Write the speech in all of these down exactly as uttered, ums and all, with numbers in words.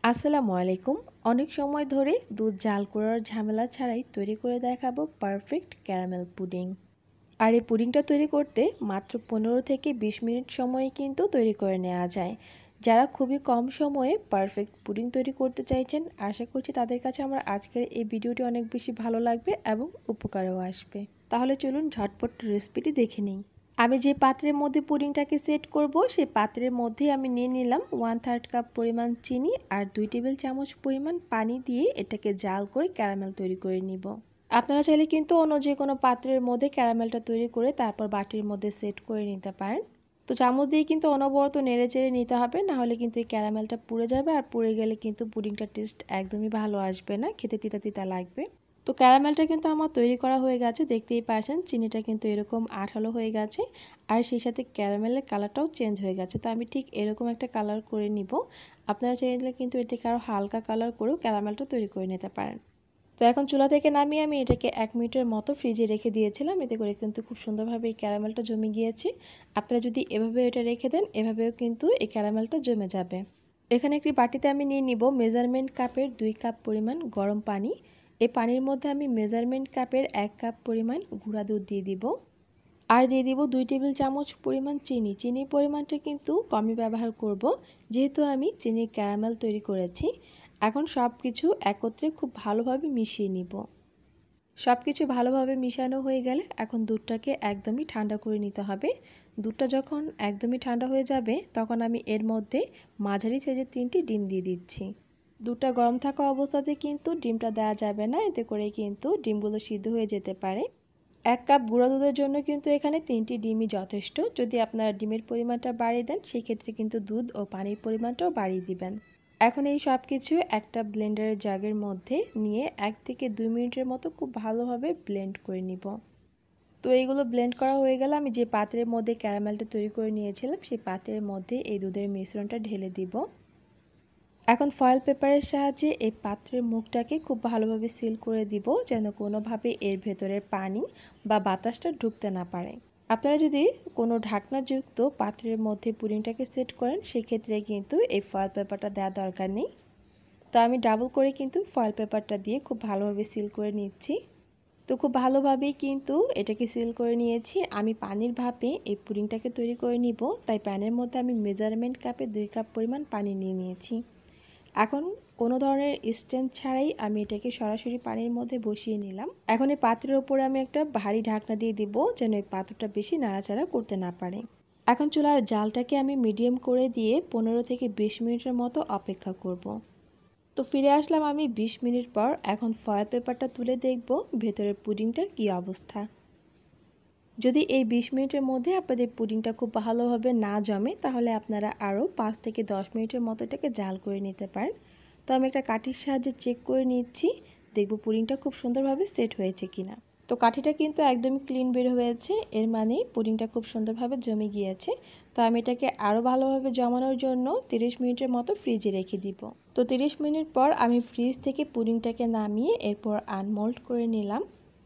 আসসালামু আলাইকুম। অনেক সময় ধরে দুধ জাল করার ঝামেলা ছাড়াই তৈরি করে দেখাবো পারফেক্ট ক্যারামেল পুডিং। আর এই পুডিংটা তৈরি করতে মাত্র পনেরো থেকে বিশ মিনিট সময়ে কিন্তু তৈরি করে নেওয়া যায়। যারা খুবই কম সময়ে পারফেক্ট পুডিং তৈরি করতে চাইছেন, আশা করছি তাদের কাছে আমার আজকের এই ভিডিওটি অনেক বেশি ভালো লাগবে এবং উপকারেও আসবে। তাহলে চলুন ঝটপট রেসিপিটি দেখে নিই। আমি যে পাত্রের মধ্যে পুডিংটাকে সেট করব, সেই পাত্রের মধ্যে আমি নিয়ে নিলাম ওয়ান থার্ড কাপ পরিমাণ চিনি আর দুই টেবিল চামচ পরিমাণ পানি দিয়ে এটাকে জাল করে ক্যারামেল তৈরি করে নিব। আপনারা চাইলে কিন্তু অন্য যে কোনো পাত্রের মধ্যে ক্যারামেলটা তৈরি করে তারপর বাটির মধ্যে সেট করে নিতে পারেন। তো চামচ দিয়ে কিন্তু অনবরত নেড়ে চেড়ে নিতে হবে, না হলে কিন্তু এই ক্যারামেলটা পুড়ে যাবে, আর পুড়ে গেলে কিন্তু পুডিংটার টেস্ট একদমই ভালো আসবে না, খেতে তিতা তিতা লাগবে। তো ক্যারামেলটা কিন্তু আমার তৈরি করা হয়ে গেছে, দেখতেই পাচ্ছেন চিনিটা কিন্তু এরকম আঠালো হয়ে গেছে আর সেই সাথে ক্যারামেলের কালারটাও চেঞ্জ হয়ে গেছে। তো আমি ঠিক এরকম একটা কালার করে নিব। আপনারা চাইলে কিন্তু এর থেকে আরও হালকা কালার করেও ক্যারামেলটা তৈরি করে নিতে পারেন। তো এখন চুলা থেকে নামিয়ে আমি এটাকে এক মিনিটের মতো ফ্রিজে রেখে দিয়েছিলাম, এতে করে কিন্তু খুব সুন্দরভাবে এই ক্যারামেলটা জমে গিয়েছে। আপনারা যদি এভাবে এটা রেখে দেন, এভাবেও কিন্তু এই ক্যারামেলটা জমে যাবে। এখানে একটি বাটিতে আমি নিয়ে নিব মেজারমেন্ট কাপের দুই কাপ পরিমাণ গরম পানি। এই পানির মধ্যে আমি মেজারমেন্ট কাপের এক কাপ পরিমাণ গুঁড়া দুধ দিয়ে দিব, আর দিয়ে দিব দুই টেবিল চামচ পরিমাণ চিনি। চিনির পরিমাণটা কিন্তু কমই ব্যবহার করব, যেহেতু আমি চিনির ক্যারামেল তৈরি করেছি। এখন সব কিছু একত্রে খুব ভালোভাবে মিশিয়ে নিব। সব কিছু ভালোভাবে মিশানো হয়ে গেলে এখন দুধটাকে একদমই ঠান্ডা করে নিতে হবে। দুধটা যখন একদমই ঠান্ডা হয়ে যাবে, তখন আমি এর মধ্যে মাঝারি সাইজের তিনটি ডিম দিয়ে দিচ্ছি। দুধটা গরম থাকা অবস্থাতে কিন্তু ডিমটা দেওয়া যাবে না, এতে করে কিন্তু ডিমগুলো সিদ্ধ হয়ে যেতে পারে। এক কাপ গুঁড়া দুধের জন্য কিন্তু এখানে তিনটি ডিমই যথেষ্ট। যদি আপনারা ডিমের পরিমাণটা বাড়িয়ে দেন, সেই ক্ষেত্রে কিন্তু দুধ ও পানির পরিমাণটাও বাড়িয়ে দিবেন। এখন এই সব কিছু একটা ব্লেন্ডারের জাগের মধ্যে নিয়ে এক থেকে দুই মিনিটের মতো খুব ভালোভাবে ব্লেন্ড করে নিব। তো এইগুলো ব্লেন্ড করা হয়ে গেলে আমি যে পাত্রের মধ্যে ক্যারামেলটা তৈরি করে নিয়েছিলাম, সেই পাত্রের মধ্যে এই দুধের মিশ্রণটা ঢেলে দিব। এখন ফয়েল পেপারের সাহায্যে এই পাত্রের মুখটাকে খুব ভালোভাবে সিল করে দিব, যেন কোনোভাবে এর ভেতরের পানি বা বাতাসটা ঢুকতে না পারে। আপনারা যদি কোনো ঢাকনাযুক্ত পাত্রের মধ্যে পুডিংটাকে সেট করেন, সেক্ষেত্রে কিন্তু এই ফয়েল পেপারটা দেওয়া দরকার নেই। তো আমি ডাবল করে কিন্তু ফয়েল পেপারটা দিয়ে খুব ভালোভাবে সিল করে নিচ্ছি। তো খুব ভালোভাবেই কিন্তু এটাকে সিল করে নিয়েছি। আমি পানির ভাপে এই পুডিংটাকে তৈরি করে নিব, তাই প্যানের মধ্যে আমি মেজারমেন্ট কাপে দুই কাপ পরিমাণ পানি নিয়ে নিয়েছি। এখন কোনো ধরনের স্ট্যান্ড ছাড়াই আমি এটাকে সরাসরি পানির মধ্যে বসিয়ে নিলাম। এখন এই পাত্রের ওপরে আমি একটা ভারী ঢাকনা দিয়ে দিব, যেন এই পাত্রটা বেশি নাড়াচাড়া করতে না পারে। এখন চুলার জালটাকে আমি মিডিয়াম করে দিয়ে পনেরো থেকে বিশ মিনিটের মতো অপেক্ষা করব। তো ফিরে আসলাম আমি বিশ মিনিট পর। এখন ফয়েল পেপারটা তুলে দেখব ভেতরের পুডিংটার কী অবস্থা। যদি এই বিশ মিনিটের মধ্যে আপনাদের পুডিংটা খুব ভালোভাবে না জমে, তাহলে আপনারা আরও পাঁচ থেকে দশ মিনিটের মতো এটাকে জাল করে নিতে পারেন। তো আমি একটা কাঠির সাহায্যে চেক করে নিচ্ছি, দেখব পুডিংটা খুব সুন্দরভাবে সেট হয়েছে কিনা। তো কাঠিটা কিন্তু একদমই ক্লিন বের হয়েছে, এর মানে পুডিংটা খুব সুন্দরভাবে জমে গিয়েছে। তো আমি এটাকে আরও ভালোভাবে জমানোর জন্য তিরিশ মিনিটের মতো ফ্রিজে রেখে দিব। তো তিরিশ মিনিট পর আমি ফ্রিজ থেকে পুডিংটাকে নামিয়ে এরপর আনমোল্ড করে নিলাম।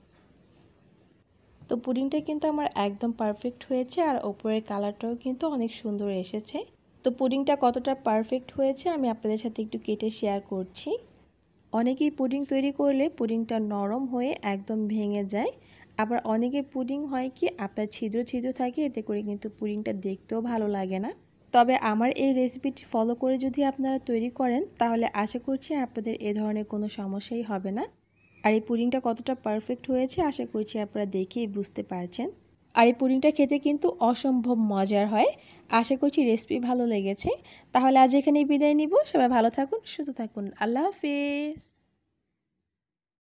তো পুডিংটা কিন্তু আমার একদম পারফেক্ট হয়েছে, আর ওপরের কালারটাও কিন্তু অনেক সুন্দর এসেছে। তো পুডিংটা কতটা পারফেক্ট হয়েছে আমি আপনাদের সাথে একটু কেটে শেয়ার করছি। অনেকেই পুডিং তৈরি করলে পুডিংটা নরম হয়ে একদম ভেঙে যায়, আবার অনেকের পুডিং হয় কি আপনার ছিদ্র ছিদ্র থাকে, এতে করে কিন্তু পুডিংটা দেখতেও ভালো লাগে না। তবে আমার এই রেসিপিটি ফলো করে যদি আপনারা তৈরি করেন, তাহলে আশা করছি আপনাদের এ ধরনের কোনো সমস্যাই হবে না। আর এই পুডিংটা কতটা পারফেক্ট হয়েছে আশা করছি আপনারা দেখেই বুঝতে পারছেন। আর এই পুডিংটা খেতে কিন্তু অসম্ভব মজার হয়। আশা করছি রেসিপি ভালো লেগেছে। তাহলে আজ এখানেই বিদায় নিব। সবাই ভালো থাকুন, সুস্থ থাকুন। আল্লাহ হাফেজ।